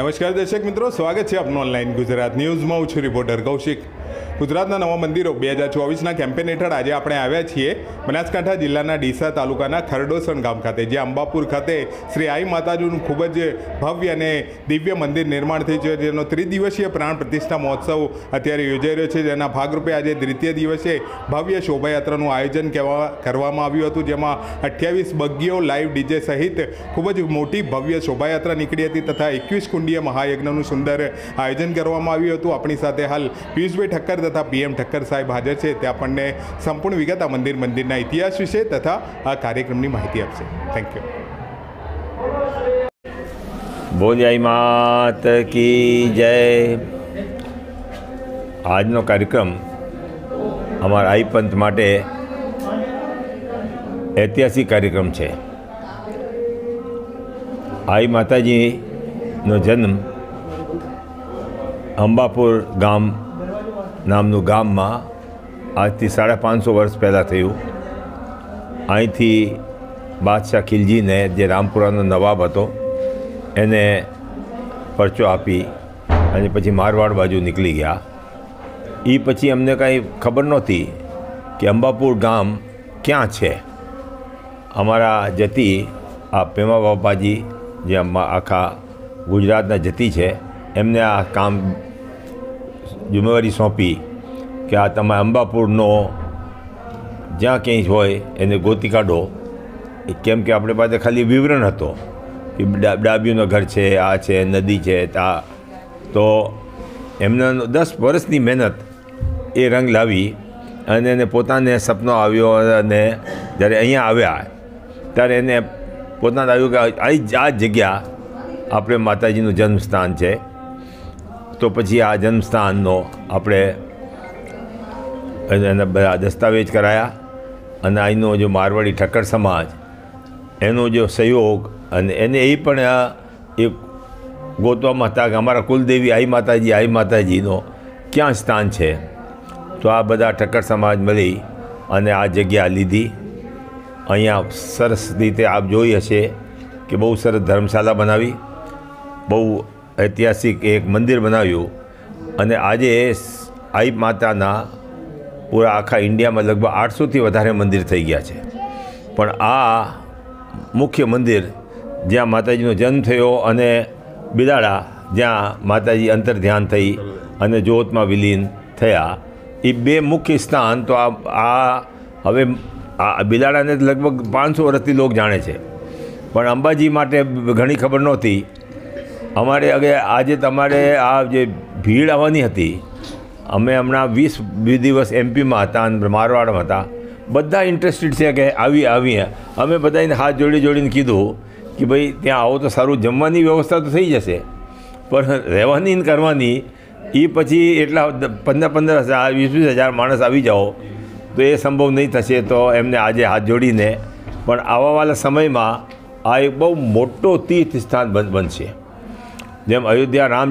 નમસ્કાર દર્શક મિત્રો, સ્વાગત છે આપનું ઓનલાઈન ગુજરાત ન્યૂઝમાં. હું છું રિપોર્ટર કૌશિક. ગુજરાતના નવા મંદિરો 2024ના કેમ્પેન હેઠળ આજે આપણે આવ્યા છીએ બનાસકાંઠા જિલ્લાના ડીસા તાલુકાના ખરડોસણ ગામ ખાતે, જે અંબાપુર ખાતે શ્રી આઈ માતાજીનું ખૂબ જ ભવ્ય અને દિવ્ય મંદિર નિર્માણ થયું છે, જેનો ત્રિદિવસીય પ્રાણ પ્રતિષ્ઠા મહોત્સવ અત્યારે યોજાઈ રહ્યો છે. જેના ભાગરૂપે આજે દ્વિતીય દિવસે ભવ્ય શોભાયાત્રાનું આયોજન કરવામાં આવ્યું હતું, જેમાં 28 બગ્ગીઓ, લાઈવ ડીજે સહિત ખૂબ જ મોટી ભવ્ય શોભાયાત્રા નીકળી હતી તથા 21 કુંડીય મહાયજ્ઞનું સુંદર આયોજન કરવામાં આવ્યું હતું. આપણી સાથે હાલ પિયુષભાઈ ઠક્કર તથા PM ઠક્કર સાહેબ હાજર છે. તે આપણને સંપૂર્ણ વિગત આ મંદિરના ઇતિહાસ વિશે તથા આ કાર્યક્રમની માહિતી આપશે. Thank you. બોજાઈ માત કી જય. આજનો કાર્યક્રમ અમારા આઈ પંથ માટે ઐતિહાસિક કાર્યક્રમ છે. આઈ માતાજીનો જન્મ અંબાપુર ગામ નામનું ગામમાં આજથી 550 વર્ષ પહેલાં થયું. અહીંથી બાદશાહ ખિલજીને, જે રામપુરાનો નવાબ હતો, એને પરચો આપી અને પછી મારવાડ બાજુ નીકળી ગયા. એ પછી અમને કાંઈ ખબર નહોતી કે અંબાપુર ગામ ક્યાં છે. અમારા જતી આ પેમા બાપાજી, જે આખા ગુજરાતના જતી છે, એમને આ કામ જિમ્મેવારી સોંપી કે આ તમે અંબાપુરનો જ્યાં ક્યાંય હોય એને ગોતી કાઢો. કેમ કે આપણે પાસે ખાલી વિવરણ હતો કે ડાબીઓનું ઘર છે, આ છે, નદી છે. તો એમને 10 વર્ષની મહેનત એ રંગ લાવી અને એને પોતાને સપનો આવ્યો અને જ્યારે અહીંયા આવ્યા ત્યારે એને પોતાને આવ્યું કે આ જગ્યા આપણે માતાજીનું જન્મસ્થાન છે. તો પછી આ જન્મસ્થાનનો આપણે એના બધા દસ્તાવેજ કરાયા અને અહીંનો જો મારવાડી ઠક્કર સમાજ, એનો જો સહયોગ, અને એને એ પણ એક ગોતવામાં હતા કે અમારા કુલદેવી આઈ માતાજીનો ક્યાં સ્થાન છે. તો આ બધા ઠક્કર સમાજ મળી અને આ જગ્યા લીધી. અહીંયા સરસ રીતે આપ જોઈ હશે કે બહુ સરસ ધર્મશાળા બનાવી, બહુ ઐતિહાસિક એક મંદિર બનાવ્યું. અને આજે આઈ માતાના પૂરા આખા ઇન્ડિયામાં લગભગ 800થી વધારે મંદિર થઈ ગયા છે. પણ આ મુખ્ય મંદિર જ્યાં માતાજીનો જન્મ થયો અને બિલાડા જ્યાં માતાજી અંતર ધ્યાન થઈ અને જ્યોતમાં વિલીન થયા, એ બે મુખ્ય સ્થાન. તો આ હવે આ બિલાડાને લગભગ 500 વર્ષથી લોકો જાણે છે, પણ અંબાજી માટે ઘણી ખબર નહોતી. અમારે આજે તમારે આ જે ભીડ આવવાની હતી, અમે હમણાં 20 દિવસ MPમાં હતા અને મારવાડમાં હતા, બધા ઇન્ટરેસ્ટેડ છે કે આવીએ. અમે બધાને હાથ જોડીને કીધું કે ભાઈ ત્યાં આવો તો સારું, જમવાની વ્યવસ્થા તો થઈ જશે, પણ રહેવાની ને કરવાની એ પછી એટલા 15,000 20,000 માણસ આવી જાઓ તો એ સંભવ નહીં થશે. તો એમને આજે હાથ જોડીને, પણ આવવાવાળા સમયમાં આ એક બહુ મોટો તીર્થ સ્થાન બનશે. જેમ અયોધ્યા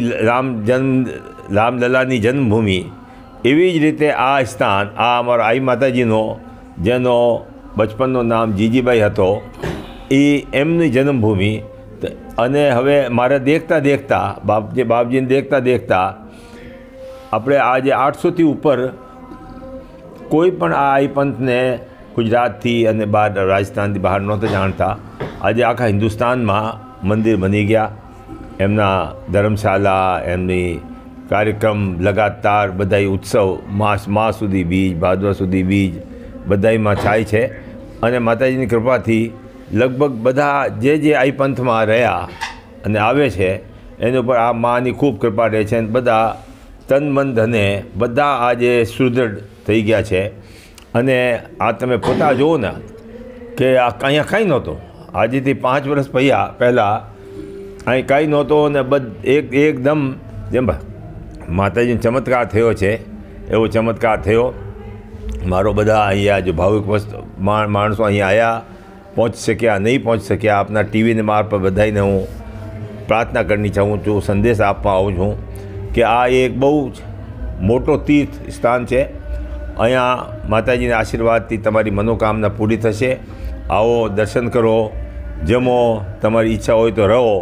રામલલાની જન્મભૂમિ, એવી જ રીતે આ સ્થાન, આ અમારા આઈ માતાજીનો, જેનો બચપનનો નામ જીજીબાઈ હતો, એ એમની જન્મભૂમિ. અને હવે મારે દેખતા બાપજીને દેખતા આપણે આજે 800થી ઉપર કોઈ પણ આ આઈ પંથને ગુજરાતથી અને બહાર રાજસ્થાનથી બહાર નહોતા જાણતા. આજે આખા હિન્દુસ્તાનમાં મંદિર બની ગયા. એમના ધર્મશાળા, એમની કાર્યક્રમ લગાતાર, બધા ઉત્સવ માસ સુધી, બીજ ભાદરવા સુધી બીજ બધામાં થાય છે. અને માતાજીની કૃપાથી લગભગ બધા જે આઈ પંથમાં રહ્યા અને આવે છે એની ઉપર આ માની ખૂબ કૃપા રહે છે. અને બધા તન મન ધને બધા આજે સુદૃઢ થઈ ગયા છે. અને આ તમે પોતા જુઓ ને કે અહીંયા કાંઈ નહોતો. આજથી 5 વર્ષ પહેલાં અહીં કાંઈ નહોતો ને એકદમ જેમ માતાજીનો ચમત્કાર થયો છે એવો ચમત્કાર થયો. મારો બધા અહીંયા જો ભાવિક માણસો અહીંયા આવ્યા, પહોંચી શક્યા, નહીં પહોંચી શક્યા, આપના ટીવીને મારફત બધાને હું પ્રાર્થના કરવાની ચાહું છું, સંદેશ આપવા આવું છું કે આ એક બહુ મોટો તીર્થ સ્થાન છે. અહીંયા માતાજીના આશીર્વાદથી તમારી મનોકામના પૂરી થશે. આવો, દર્શન કરો, જમો, તમારી ઈચ્છા હોય તો રહો.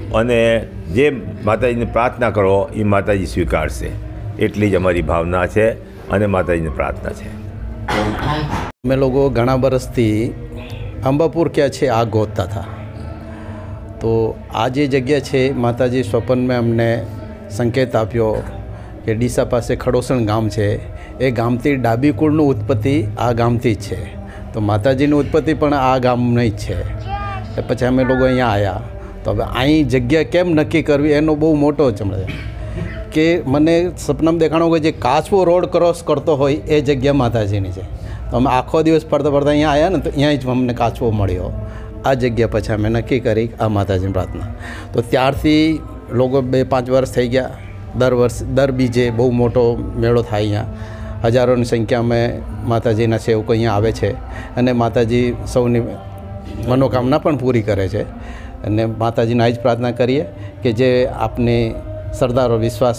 અને જે માતાજીને પ્રાર્થના કરો એ માતાજી સ્વીકારશે, એટલી જ અમારી ભાવના છે અને માતાજીની પ્રાર્થના છે. અમે લોકો ઘણા વર્ષથી અંબાપુર ક્યાં છે આ ગોતતા હતા. તો આ જે જગ્યા છે માતાજી સ્વપ્નમાં અમને સંકેત આપ્યો કે ડીસા પાસે ખડોસણ ગામ છે, એ ગામથી ડાબી કુળનું ઉત્પત્તિ આ ગામથી જ છે. તો માતાજીની ઉત્પત્તિ પણ આ ગામની જ છે. પછી અમે લોકો અહીંયા આવ્યા. તો હવે અહીં જગ્યા કેમ નક્કી કરવી એનો બહુ મોટો ચમડે કે મને સપનામાં દેખાણો કે જે કાચવો રોડ ક્રોસ કરતો હોય એ જગ્યા માતાજીની છે. તો અમે આખો દિવસ ફરતા ફરતા અહીંયા આવ્યા ને તો અહીંયા જ અમને કાચવો મળ્યો. આ જગ્યા પછી અમે નક્કી કરી આ માતાજીની પ્રાર્થના. તો ત્યારથી લોકો 2-5 વર્ષ થઈ ગયા. દર બીજે બહુ મોટો મેળો થાય અહીંયા. હજારોની સંખ્યામાં માતાજીના સેવકો અહીંયા આવે છે અને માતાજી સૌની મનોકામના પણ પૂરી કરે છે. અને માતાજીને આ જ પ્રાર્થના કરીએ કે જે આપને શ્રદ્ધા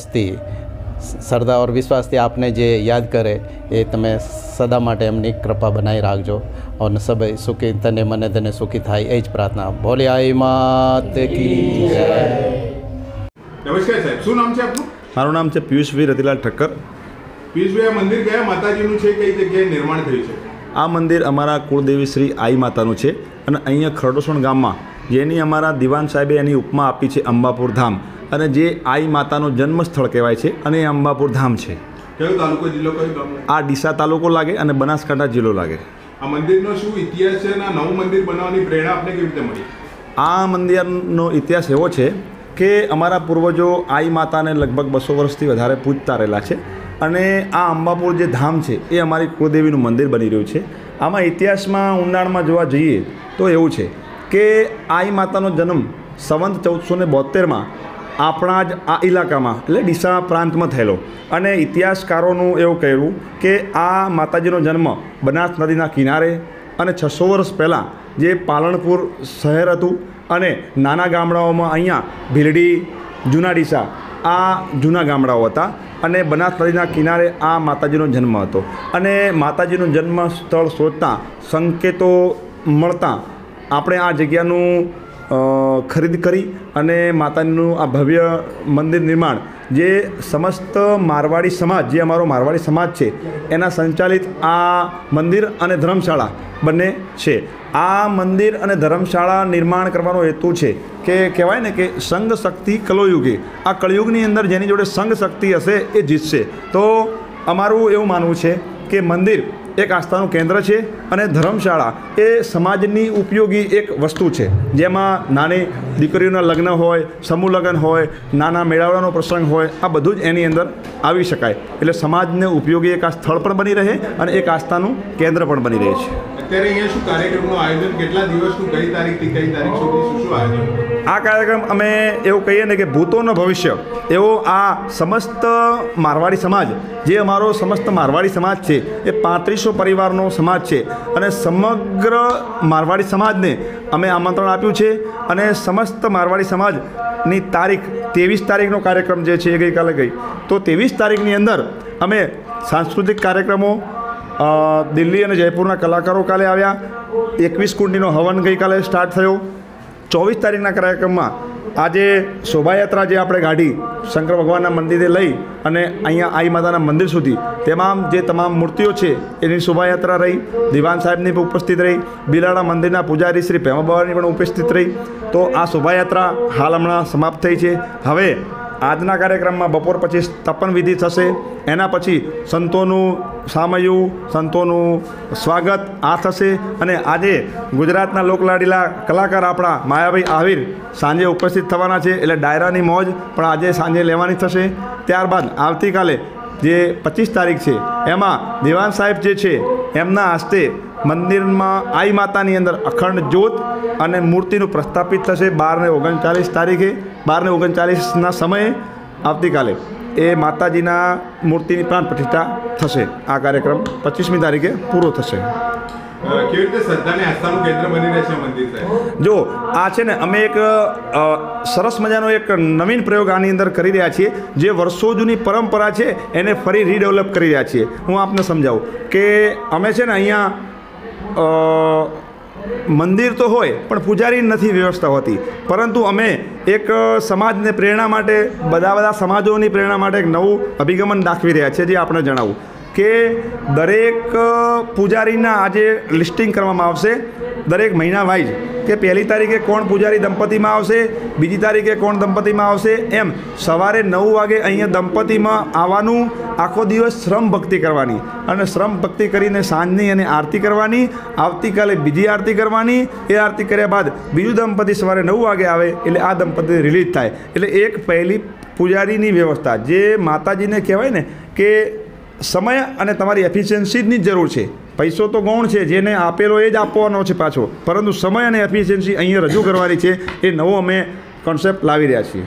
ઓર વિશ્વાસથી આપને જે યાદ કરે એ તમે સદા માટે એમની કૃપા બનાવી રાખજો. અને સભય સુખી તને મને તને સુખી થાય એ જ પ્રાર્થના. બોલે આઈ માત કી જય. નમસ્કાર સાહેબ, શું નામ છે આપનું? મારું નામ છે પિયુષભાઈ રતિલાલ ઠક્કર. પિયુષભાઈ, આ મંદિર કયા માતાજીનું છે, કઈ જગ્યાએ નિર્માણ થયું છે? આ મંદિર અમારા કુળદેવી શ્રી આઈ માતાનું છે અને અહીંયા ખરડોસણ ગામમાં જેની અમારા દિવાન સાહેબે એની ઉપમા આપી છે અંબાપુર ધામ, અને જે આઈ માતાનું જન્મ સ્થળ કહેવાય છે અને એ અંબાપુર ધામ છે. કયો તાલુકો, જિલ્લો કયો ગામ? આ ડીસા તાલુકો લાગે અને બનાસકાંઠા જિલ્લો લાગે. આ મંદિરનો શું ઇતિહાસ છે અને આ નવું મંદિર બનાવવાની પ્રેરણા આપને કેવી રીતે મળી? આ મંદિરનો ઇતિહાસ એવો છે કે અમારા પૂર્વજો આઈ માતાને લગભગ 200 વર્ષથી વધારે પૂજતા રહેલા છે અને આ અંબાપુર જે ધામ છે એ અમારી કુળદેવીનું મંદિર બની રહ્યું છે. આમાં ઇતિહાસમાં ઊંડાણમાં જોવા જઈએ તો એવું છે કે આઈ માતાનો જન્મ સંવંત 1472માં આપણા જ આ ઇલાકામાં એટલે ડીસા પ્રાંતમાં થયેલો. અને ઇતિહાસકારોનું એવું કહેવું કે આ માતાજીનો જન્મ બનાસ નદીના કિનારે અને 600 વર્ષ પહેલાં જે પાલનપુર શહેર હતું અને નાના ગામડાઓમાં અહીંયા ભીલડી, જૂના ડીસા આ જૂના ગામડાઓ હતા અને બનાસ નદીના કિનારે આ માતાજીનો જન્મ હતો. અને માતાજીનું જન્મ સ્થળ શોધતા સંકેતો મળતા આપણે આ જગ્યાનું ખરીદ કરી અને માતાજીનું આ ભવ્ય મંદિર નિર્માણ જે સમસ્ત મારવાડી સમાજ, જે અમારો મારવાડી સમાજ છે એના સંચાલિત આ મંદિર અને ધર્મશાળા બંને છે. આ મંદિર અને ધર્મશાળા નિર્માણ કરવાનો હેતુ છે કે કહેવાય ને કે સંઘ શક્તિ કલયુગે, આ કળયુગની અંદર જેની જોડે સંઘ શક્તિ હશે એ જીતશે. તો અમારું એવું માનવું છે કે મંદિર એક આસ્થાનું કેન્દ્ર છે અને ધર્મશાળા એ સમાજની ઉપયોગી એક વસ્તુ છે, જેમાં નાની દીકરીઓના લગ્ન હોય, સમૂહ લગ્ન હોય, નાના મેળાવડાનો પ્રસંગ હોય, આ બધું જ એની અંદર આવી શકાય. એટલે સમાજને ઉપયોગી એક આ સ્થળ પણ બની રહે અને એક આસ્થાનું કેન્દ્ર પણ બની રહે છે. અત્યારે અહીંયા શું કાર્યક્રમનું આયોજન, કેટલા દિવસનું, કઈ તારીખથી કઈ તારીખ સુધી શું આયોજન? આ કાર્યક્રમ અમે એવું કહીએ ને કે ભૂતોનો ભવિષ્ય એવો આ સમસ્ત મારવાડી સમાજ, જે અમારો સમસ્ત મારવાડી સમાજ છે એ 3500 પરિવારનો સમાજ છે અને સમગ્ર મારવાડી સમાજને અમે આમંત્રણ આપ્યું છે. અને સમસ્ત મારવાડી સમાજની તારીખ 23 તારીખનો કાર્યક્રમ જે છે એ ગઈકાલે ગઈ, તો 23 તારીખની અંદર અમે સાંસ્કૃતિક કાર્યક્રમો, દિલ્હી અને જયપુરના કલાકારો કાલે આવ્યા, 21 કુંડીનો હવન ગઈકાલે સ્ટાર્ટ થયો. 24 તારીખના કાર્યક્રમમાં આજે શોભાયાત્રા જે આપણે કાઢી શંકર ભગવાનના મંદિરે લઈ અને અહીંયા આઈ માતાના મંદિર સુધી, તેમાં જે તમામ મૂર્તિઓ છે એની શોભાયાત્રા રહી. દિવાન સાહેબની પણ ઉપસ્થિત રહી, બિલાડા મંદિરના પૂજારી શ્રી પ્રેમાબાવાની પણ ઉપસ્થિત રહી. તો આ શોભાયાત્રા હાલ હમણાં સમાપ્ત થઈ છે. હવે આજના કાર્યક્રમમાં બપોર પછી તપન વિધિ થશે. એના પછી સંતોનું સામયું, સંતોનું સ્વાગત આ થશે. અને આજે ગુજરાતના લોકલાડીલા કલાકાર આપણા માયાભાઈ આહિર સાંજે ઉપસ્થિત થવાના છે, એટલે ડાયરાની મોજ પણ આજે સાંજે લેવાની થશે. ત્યારબાદ આવતીકાલે જે 25 તારીખ છે એમાં દિવાન સાહેબ જે છે એમના હસ્તે મંદિરમાં આઈ માતાની અંદર અખંડ જ્યોત અને મૂર્તિનું પ્રસ્થાપિત થશે. 12 ને 39 તારીખે, 12 ને 39ના સમયે આવતીકાલે એ માતાજીના મૂર્તિની પ્રાણ પ્રતિષ્ઠા થશે. આ કાર્યક્રમ 25મી તારીખે પૂરો થશે. કેવી રીતે શ્રદ્ધાને આસ્થાનું કેન્દ્ર બની રહેશે મંદિર સાહેબ? જો આ છે ને, અમે એક સરસ મજાનો એક નવીન પ્રયોગ આની અંદર કરી રહ્યા છીએ. જે વર્ષો જૂની પરંપરા છે એને ફરી રીડેવલપ કરી રહ્યા છીએ. હું આપને સમજાવું કે અમે છે ને અહીંયા મંદિર તો હોય પણ પૂજારી નથી વ્યવસ્થા હોતી, પરંતુ અમે એક સમાજને પ્રેરણા માટે, બધા સમાજોની પ્રેરણા માટે એક નવું અભિગમન દાખવી રહ્યા છીએ, જે આપણે જણાવું કે દરેક પૂજારીના આજે લિસ્ટિંગ કરવામાં આવશે, દરેક મહિના વાઇઝ કે 1લી તારીખે કોણ પૂજારી દંપતીમાં આવશે, 2જી તારીખે કોણ દંપતીમાં આવશે, એમ સવારે 9 વાગે અહીંયા દંપતીમાં આવવાનું, આખો દિવસ શ્રમ ભક્તિ કરવાની અને શ્રમ ભક્તિ કરીને સાંજની અને આરતી કરવાની, આવતીકાલે બીજી આરતી કરવાની, એ આરતી કર્યા બાદ બીજું દંપતી સવારે 9 વાગે આવે એટલે આ દંપતી રિલીઝ થાય. એટલે એક પહેલી પૂજારીની વ્યવસ્થા, જે માતાજીને કહેવાય ને કે સમય અને તમારી એફિશિયન્સીની જ જરૂર છે. પૈસો તો ગૌણ છે, જેને આપેલો એ જ આપવાનો છે પાછો, પરંતુ સમય અને એફિશિયન્સી અહીંયા રજૂ કરવાની છે. એ નવો અમે કોન્સેપ્ટ લાવી રહ્યા છીએ.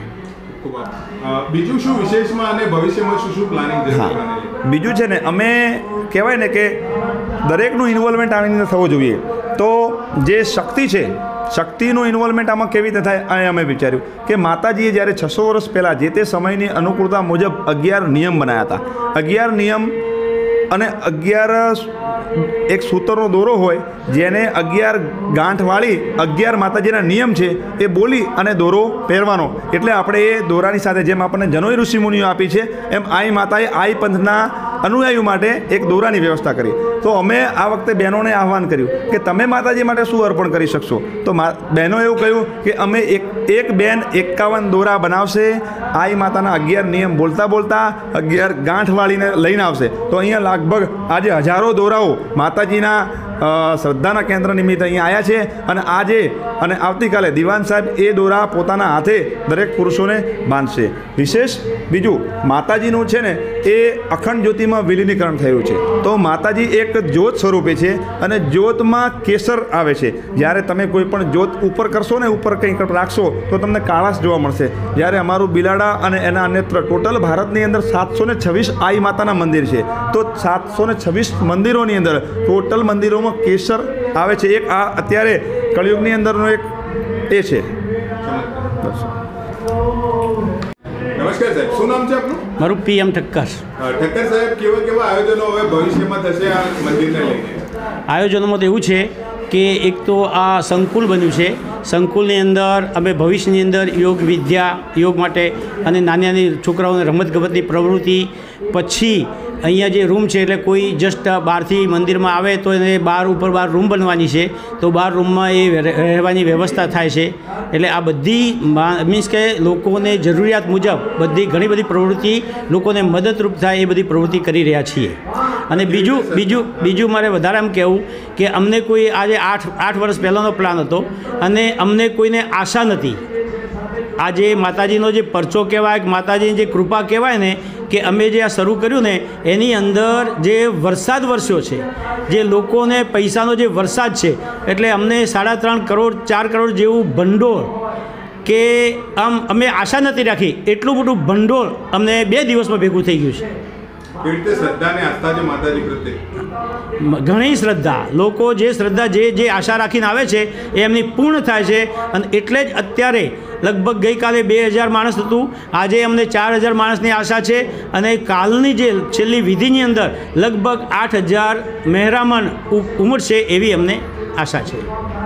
બીજું શું વિશેષમાં અને ભવિષ્યમાં શું પ્લાનિંગ છે? બીજું છે ને, અમે કહેવાય ને કે દરેકનું ઇન્વોલ્વમેન્ટ આની અંદર થવું જોઈએ. તો જે શક્તિ છે, શક્તિનું ઇન્વોલ્વમેન્ટ આમાં કેવી રીતે થાય, અહીં અમે વિચાર્યું કે માતાજીએ જ્યારે 600 વર્ષ પહેલાં જે તે સમયની અનુકૂળતા મુજબ 11 નિયમ બનાવ્યા હતા. 11 નિયમ અને 11 એક સૂતરનો દોરો હોય, જેને 11 ગાંઠ વાળી 11 માતાજીના નિયમ છે એ બોલી અને દોરો પહેરવાનો. એટલે આપણે એ દોરાની સાથે, જેમ આપણને જનોઈ ઋષિમુનિઓ આપી છે, એમ આઈ માતાએ આઈ પંથના અનુયાયીઓ માટે એક દોરાની વ્યવસ્થા કરી. તો અમે આ વખતે બહેનોને આહવાન કર્યું કે તમે માતાજી માટે શું અર્પણ કરી શકશો. તો બહેનો એવું કહ્યું કે અમે એક બેન 51 દોરા બનાવશે, આઈ માતાના 11 નિયમ બોલતા બોલતા 11 ગાંઠ વાળીને લઈને આવશે. તો અહીંયા લગભગ આજે હજારો દોરાઓ માતાજીના શ્રદ્ધાના કેન્દ્ર નિમિત્તે અહીંયા આવ્યા છે. અને આજે અને આવતીકાલે દિવાન સાહેબ એ દોરા પોતાના હાથે દરેક પુરુષોને બાંધશે. વિશેષ બીજું, માતાજીનું છે ને એ અખંડ જ્યોતિમાં વિલીનીકરણ થયું છે. તો માતાજી એક જ્યોત સ્વરૂપે છે અને જ્યોતમાં કેસર આવે છે. જ્યારે તમે કોઈ પણ જ્યોત ઉપર કરશો ને, ઉપર કંઈક રાખશો તો તમને કાળાશ જોવા મળશે. જ્યારે અમારું બિલાડા અને એના અન્યત્ર ટોટલ ભારતની અંદર 726 આઈ માતાના મંદિર છે. તો 726 મંદિરોની અંદર ટોટલ મંદિરોમાં કેસર આવે છે. એક આ અત્યારે કળિયુગની અંદરનો એક એ છે. નમસ્કાર સાહેબ, શું નામ છે આપનું? મારું PM ઠક્કર. ઠક્કર સાહેબ, કેવા આયોજનો હવે ભવિષ્યમાં થશે આ મંદિરને લઈને? આયોજનોમાં તો એવું છે કે એક તો આ સંકુલ બન્યું છે. સંકુલની અંદર અમે ભવિષ્યની અંદર યોગ વિદ્યા, યોગ માટે અને નાની નાની છોકરાઓને રમતગમતની પ્રવૃત્તિ, પછી અહીંયા જે રૂમ છે એટલે કોઈ જસ્ટ બહારથી મંદિરમાં આવે તો એને બહાર રૂમ બનવાની છે. તો બહાર રૂમમાં એ રહેવાની વ્યવસ્થા થાય છે. એટલે આ બધી મીન્સ કે લોકોને જરૂરિયાત મુજબ ઘણી બધી પ્રવૃત્તિ લોકોને મદદરૂપ થાય એ બધી પ્રવૃત્તિ કરી રહ્યા છીએ. અને બીજું મારે વધારે એમ કહેવું કે અમને કોઈ આજે 8 વર્ષ પહેલાંનો પ્લાન હતો અને અમને કોઈને આશા નથી. આજે માતાજીનો જે પરચો કહેવાય, માતાજીની જે કૃપા કહેવાય ને, કે અમે જે આ શરૂ કર્યું ને એની અંદર જે વરસાદ વરસ્યો છે, જે લોકોને પૈસાનો જે વરસાદ છે, એટલે અમને 3.5 કરોડ 4 કરોડ જેવું ભંડોળ, કે આમ અમે આશા નથી રાખી એટલું મોટું ભંડોળ અમને 2 દિવસમાં ભેગું થઈ ગયું છે. કેવી રીતે શ્રદ્ધા અને આસ્થા છે માતાજી પ્રત્યે? ઘણી શ્રદ્ધા, લોકો જે શ્રદ્ધા જે આશા રાખીને આવે છે એ એમની પૂર્ણ થાય છે. અને એટલે જ અત્યારે લગભગ ગઈકાલે 2000 માણસ હતું, આજે અમને 4000 માણસની આશા છે. અને કાલની જે છેલ્લી વિધિની અંદર લગભગ 8000 મહેરામણ ઉમટશે એવી અમને આશા છે.